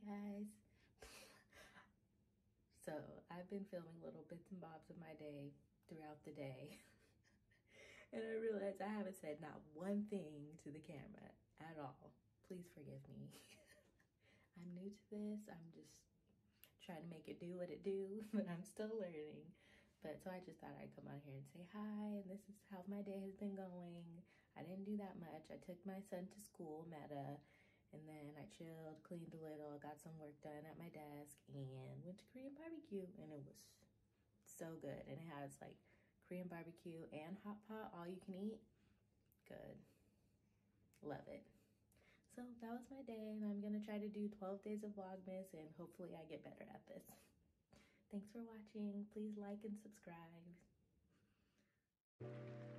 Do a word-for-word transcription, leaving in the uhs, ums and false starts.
guys. So I've been filming little bits and bobs of my day throughout the day. And I realized I haven't said not one thing to the camera at all. Please forgive me. I'm new to this. I'm just trying to make it do what it do, but I'm still learning. But so I just thought I'd come on here and say hi, and this is how my day has been going. I didn't do that much. I took my son to school, Meta, and then I chilled, cleaned a little, got some work done at my desk, and went to Korean barbecue, and it was so good. And it has like Korean barbecue and hot pot, all you can eat. Good. Love it. So that was my day, and I'm gonna try to do twelve days of Vlogmas, and hopefully I get better at this. Thanks for watching. Please like and subscribe.